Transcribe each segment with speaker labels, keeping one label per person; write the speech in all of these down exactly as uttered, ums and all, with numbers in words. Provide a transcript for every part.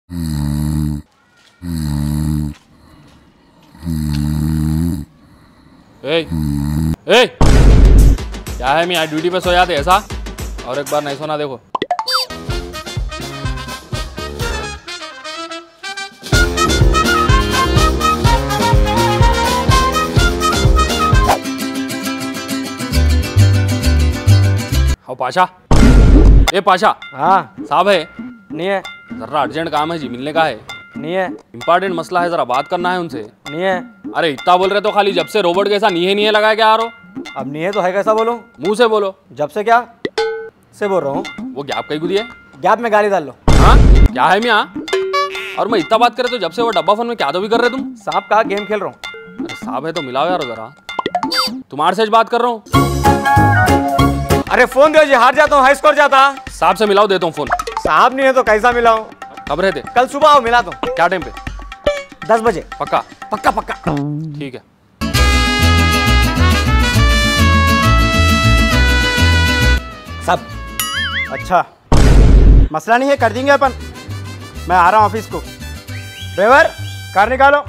Speaker 1: ए, ए, क्या है, मैं आज ड्यूटी पे सो जाते ऐसा? और एक बार नहीं सोना देखो। ओ पाशा, ए पाशा।
Speaker 2: हाँ
Speaker 1: साहब है?
Speaker 2: नहीं है।
Speaker 1: जरा अर्जेंट काम है जी, मिलने का है।
Speaker 2: नहीं है।
Speaker 1: इंपॉर्टेंट मसला है, जरा बात करना है उनसे।
Speaker 2: नहीं है।
Speaker 1: अरे इतना बोल रहे तो खाली जब से रोबोट कैसा नीहे नीहे लगा क्या आ रहा हो?
Speaker 2: अब नहीं है तो है कैसा बोलूं?
Speaker 1: मुंह से बोलो।
Speaker 2: जब से क्या से बोल रहा हूँ?
Speaker 1: वो गैप कहीं गुदी है?
Speaker 2: गैप में गाली डाल लो।
Speaker 1: हाँ क्या है मियाँ? और मैं इतना बात करे तो जब से वो डब्बा फोन में क्या तो भी कर रहे तुम?
Speaker 2: साहब का गेम खेल रहा हूँ।
Speaker 1: अरे साहब है तो मिलाओ यार जरा, तुम्हारे से बात कर रहा हूँ।
Speaker 2: अरे फोन दो जी, हार जाता हूँ, हाई स्कोर जाता।
Speaker 1: साहब से मिलाओ, देता हूँ फोन।
Speaker 2: साहब नहीं है तो कैसा मिलाऊं?
Speaker 1: कब रहते?
Speaker 2: कल सुबह आओ, मिला दो।
Speaker 1: क्या टाइम पे?
Speaker 2: दस बजे।
Speaker 1: पक्का?
Speaker 2: पक्का पक्का।
Speaker 1: ठीक है।
Speaker 2: सब अच्छा, मसला नहीं है, कर देंगे अपन। मैं आ रहा हूँ ऑफिस को। ड्राइवर कार निकालो।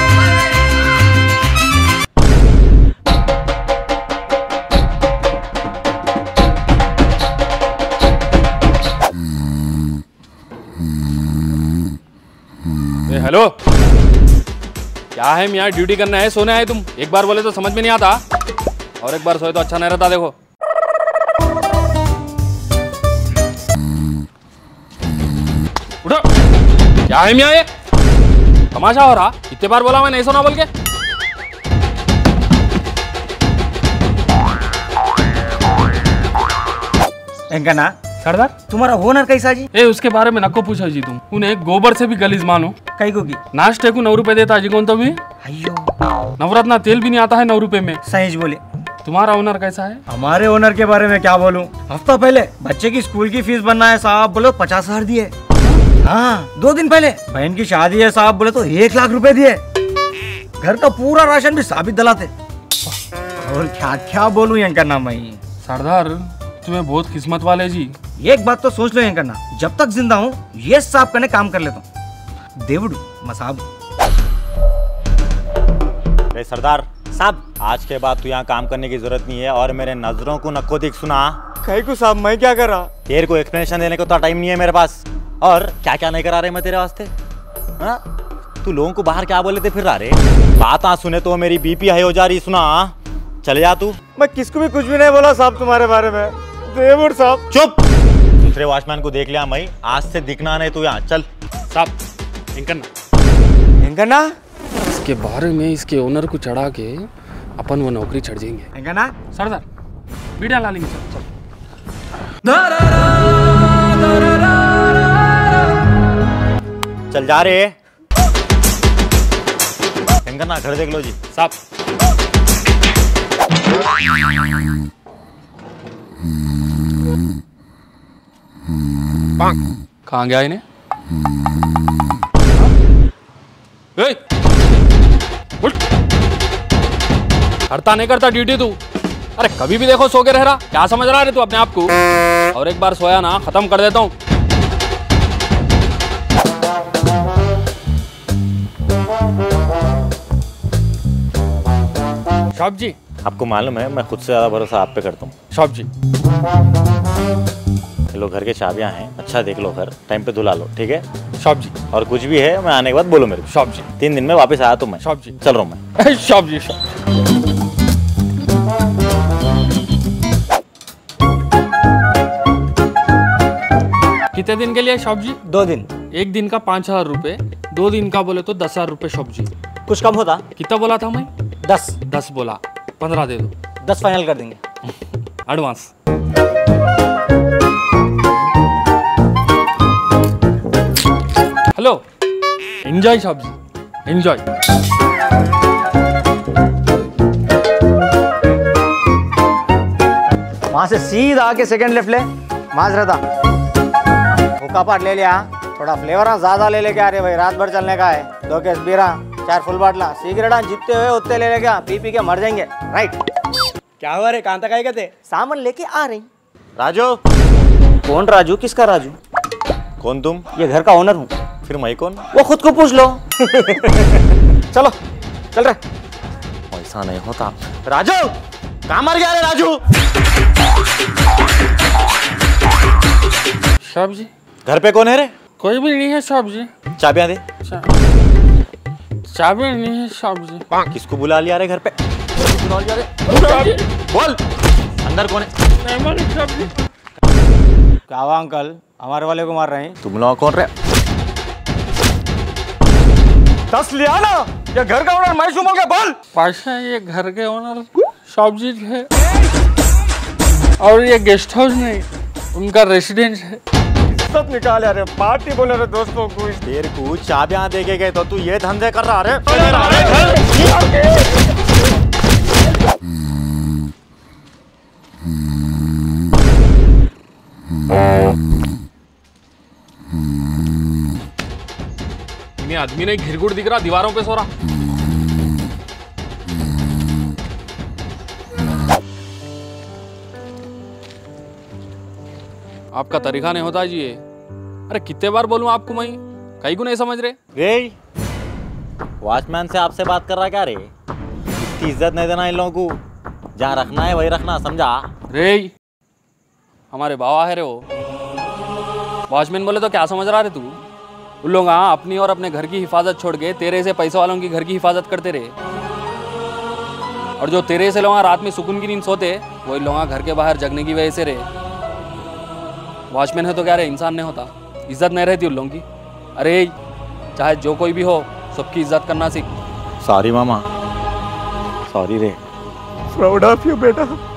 Speaker 1: ए हेलो, क्या है मियाँ? ड्यूटी करना है, सोने आए तुम? एक बार बोले तो समझ में नहीं आता, और एक बार सोए तो अच्छा नहीं रहता। देखो उठो। क्या है मियाँ, ये तमाशा हो रहा? कितने बार बोला मैं नहीं सोना बोल के?
Speaker 2: एंकना
Speaker 1: सरदार,
Speaker 2: तुम्हारा ओनर कैसा जी?
Speaker 1: ए उसके बारे में नको पूछो जी तुम। उन्हें गोबर से भी गलीज मानो।
Speaker 2: कई को की
Speaker 1: नाश्ते को नौ रुपए देता जी कौन तो भी।
Speaker 2: अयो,
Speaker 1: नवरत्ना तेल भी नहीं आता है नौ रुपए में।
Speaker 2: सही बोले।
Speaker 1: तुम्हारा ओनर कैसा है?
Speaker 2: हमारे ओनर के बारे में क्या बोलूं? हफ्ता पहले बच्चे की स्कूल की फीस बनना है साहब, बोले पचास हजार दिए। हाँ, दो दिन पहले बहन की शादी है साहब, बोले तो एक लाख रुपए दिए। घर का पूरा राशन भी साबित दिलाते। और क्या क्या बोलूं एंकना मैं।
Speaker 1: सरदार तुम्हें बहुत किस्मत वाले जी।
Speaker 2: एक बात तो सोच लो एंकना, जब तक जिंदा हूँ ये साहब करने काम कर लेता हूँ। देवड़ू मसाब।
Speaker 3: अरे सरदार साहब, आज के बाद तू यहाँ काम करने की जरूरत नहीं है, और मेरे नजरों को नक्को दिख सुना।
Speaker 2: कहीं को साहब, मैं क्या कर रहा?
Speaker 3: तेरे को एक्सप्लेनेशन देने को तो टाइम नहीं है मेरे पास। और क्या क्या नहीं करा रहे मैं तेरे वास्ते? हाँ, तू लोगों को बाहर क्या बोले थे फिर रहा रे? बात आ सुने तो मेरी बीपी हाई हो जा रही। सुना, चले जा तू।
Speaker 2: मैं किसको भी कुछ भी नहीं बोला साहब तुम्हारे बारे में। देवड़ साहब
Speaker 3: चुप। दूसरे वॉचमैन को देख लिया मैं, आज से दिखना नहीं तू यहाँ। चल
Speaker 1: साहब इनकन्ना
Speaker 2: एंकना,
Speaker 1: इसके बारे में इसके ओनर को चढ़ा के अपन वो नौकरी चढ़ जाएंगे।
Speaker 2: एंकना
Speaker 1: सरदार वीडियो ला लेंगे सर।
Speaker 3: चल जा रे। एंकना घर देख लो जी।
Speaker 1: साहब कहाँ गया इन्हें? ए, उठ। करता नहीं करता ड्यूटी तू? अरे कभी भी देखो सो के रह रहा, क्या समझ रहा है तू अपने आप को? और एक बार सोया ना खत्म कर देता हूँ। शॉप जी,
Speaker 3: आपको मालूम है मैं खुद से ज्यादा भरोसा आप पे करता हूँ।
Speaker 1: शॉप जी,
Speaker 3: लो घर के चाबियां हैं, अच्छा देख लो घर, टाइम पे धुला लो, ठीक है?
Speaker 1: शॉप जी,
Speaker 3: और कुछ भी है मैं आने के बाद बोलो मेरे को।
Speaker 1: शॉप जी,
Speaker 3: तीन दिन में वापस आया तो मैं।
Speaker 1: शॉप जी,
Speaker 3: चल रहा हूँ मैं।
Speaker 1: शॉप जी, शॉप। कितने दिन के लिए शॉप जी?
Speaker 2: दो दिन।
Speaker 1: एक दिन का पाँच हजार रुपए, दो दिन का बोले तो दस हजार रुपए शॉप जी।
Speaker 2: कुछ कम होता?
Speaker 1: कितना बोला था मैं?
Speaker 2: दस।
Speaker 1: दस बोला, पंद्रह दे दो।
Speaker 2: दस फाइनल कर देंगे।
Speaker 1: एडवांस। हेलो, एंजॉय शॉप जी, एंजॉय।
Speaker 2: वहां से सीधा आके सेकंड लेफ्ट ले, माज रहता। भूखा पाट ले लिया, थोड़ा फ्लेवर ना ज्यादा ले लेके आ रहे भाई, रात भर चलने का है। दो केस बीरा, चार फुल बाटला, सिगरेट जितने हुए उतने ले लेके पी पी के मर जाएंगे। राइट? क्या हुआ रे, कहाँ तक आए थे? सामान लेके आ रही।
Speaker 3: राजू।
Speaker 2: कौन राजू? किसका राजू?
Speaker 3: कौन तुम?
Speaker 2: ये घर का ओनर हूँ।
Speaker 3: फिर मैं कौन?
Speaker 2: वो खुद को पूछ लो। चलो चल रहे।
Speaker 3: ऐसा नहीं होता। राजू कहाँ मर गया रे राजू?
Speaker 1: साहब जी
Speaker 3: घर पे कौन है रे?
Speaker 1: कोई भी नहीं है साहब जी।
Speaker 3: चाबियां दे।
Speaker 1: चाबी नहीं है साहब जी।
Speaker 3: किसको बुला लिया रे घर पे? बुला लिया रे? बोल अंदर कौन है?
Speaker 2: क्या हुआ अंकल, हमारे वाले को मार रहे हैं?
Speaker 3: तुम लोग कौन रहे?
Speaker 2: दस लिया ना, ये घर का ओनर मैं सुमल के बोल।
Speaker 1: पाशा ये घर के ओनर साहब जी है और ये गेस्ट हाउस नहीं, उनका रेसिडेंस है।
Speaker 2: सब निकाल यार, पार्टी बोले रहे दोस्तों को।
Speaker 3: तेरे को चाबियां दे के गए तो तू ये धंधे कर रहा रे?
Speaker 1: इन्हें आदमी नहीं घिरघुर दिख रहा, दीवारों पे सो रहा। आपका तरीका नहीं होता जी ये। अरे कितने बार बोलूं आपको, मैं कहीं को नहीं समझ रहे।
Speaker 3: रे वॉचमैन से आपसे बात कर रहा क्या रे? इसकी इज्जत नहीं देना इन लोगों को, जहाँ रखना है वही रखना, समझा?
Speaker 1: रे हमारे बाबा है रे वो। वॉचमैन बोले तो क्या समझ रहा रे तू? उन लोग हाँ अपनी और अपने घर की हिफाजत छोड़ के तेरे से पैसे वालों की घर की हिफाजत करते रहे, और जो तेरे से लोग रात में सुकून की नींद सोते वही लोग घर के बाहर जगने की वजह से रहे। वॉचमैन है तो क्या रे, इंसान नहीं होता? इज्जत नहीं रहती उन लोगों की। अरे चाहे जो कोई भी हो, सबकी इज्जत करना सीख।
Speaker 3: सॉरी मामा, सॉरी रे।
Speaker 2: प्राउड ऑफ यू बेटा।